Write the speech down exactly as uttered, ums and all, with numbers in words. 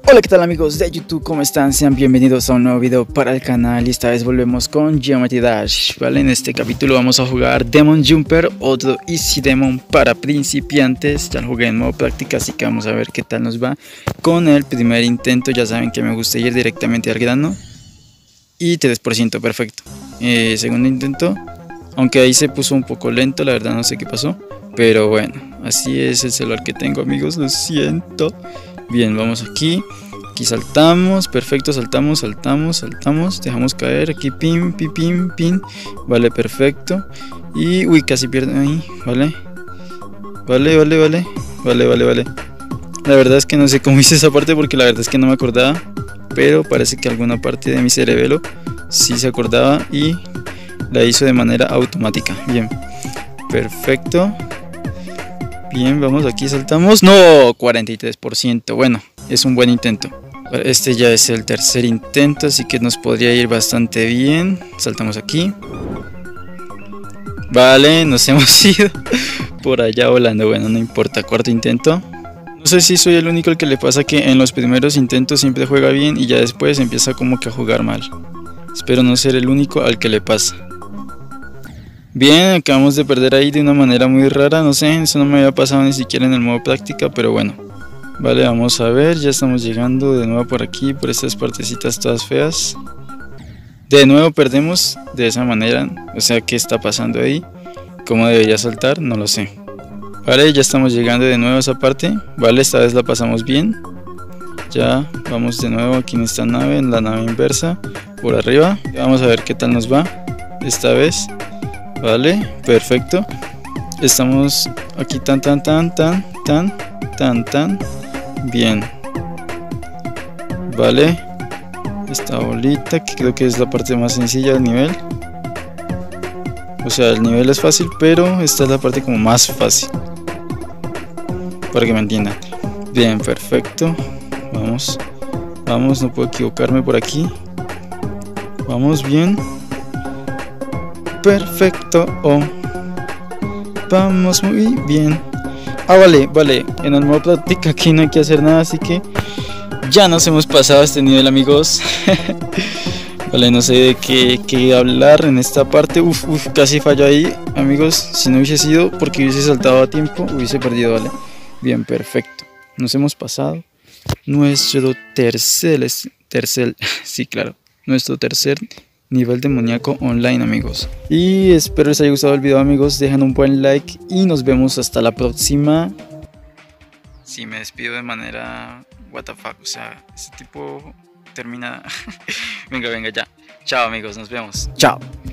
Hola, ¿qué tal amigos de YouTube? ¿Cómo están? Sean bienvenidos a un nuevo video para el canal y esta vez volvemos con Geometry Dash, ¿vale? En este capítulo vamos a jugar Demon Jumper, otro Easy Demon para principiantes. Ya lo jugué en modo práctica, así que vamos a ver qué tal nos va con el primer intento. Ya saben que me gusta ir directamente al grano. Y tres por ciento, perfecto. eh, Segundo intento, aunque ahí se puso un poco lento, la verdad no sé qué pasó, pero bueno, así es el celular que tengo, amigos, lo siento. Bien, vamos aquí, aquí saltamos, perfecto, saltamos, saltamos, saltamos, dejamos caer, aquí pin, pin, pin, pin, vale, perfecto. Y, uy, casi pierdo ahí, vale, vale, vale, vale, vale, vale, vale. La verdad es que no sé cómo hice esa parte porque la verdad es que no me acordaba, pero parece que alguna parte de mi cerebelo sí se acordaba y la hizo de manera automática. Bien, perfecto. Bien, vamos, aquí saltamos. No, cuarenta y tres por ciento. Bueno, es un buen intento. Este ya es el tercer intento, así que nos podría ir bastante bien. Saltamos aquí. Vale, nos hemos ido por allá volando. Bueno, no importa. Cuarto intento. No sé si soy el único al que le pasa que en los primeros intentos siempre juega bien y ya después empieza como que a jugar mal. Espero no ser el único al que le pasa. Bien, acabamos de perder ahí de una manera muy rara, no sé, eso no me había pasado ni siquiera en el modo práctica, pero bueno. Vale, vamos a ver, ya estamos llegando de nuevo por aquí, por estas partecitas todas feas. De nuevo perdemos de esa manera, o sea, ¿qué está pasando ahí? ¿Cómo debería saltar? No lo sé. Vale, ya estamos llegando de nuevo a esa parte, vale, esta vez la pasamos bien. Ya, vamos de nuevo aquí en esta nave, en la nave inversa, por arriba. Vamos a ver qué tal nos va esta vez. Vale, perfecto. Estamos aquí tan tan tan tan tan tan tan bien. Vale, esta bolita que creo que es la parte más sencilla del nivel. O sea, el nivel es fácil, pero esta es la parte como más fácil, para que me entiendan. Bien, perfecto. Vamos, vamos, no puedo equivocarme por aquí. Vamos bien. Perfecto, oh. Vamos muy bien. Ah, vale, vale. En el modo práctica aquí no hay que hacer nada, así que ya nos hemos pasado a este nivel, amigos. Vale, no sé de qué, qué hablar en esta parte. Uf, uf, casi fallo ahí, amigos. Si no hubiese sido porque hubiese saltado a tiempo, hubiese perdido, vale. Bien, perfecto. Nos hemos pasado nuestro tercer, tercer, sí, claro, nuestro tercer nivel demoníaco online, amigos. Y espero les haya gustado el video, amigos. Dejen un buen like y nos vemos hasta la próxima. Si me despido de manera what the fuck, o sea, este tipo termina. Venga, venga, ya. Chao, amigos, nos vemos. Chao.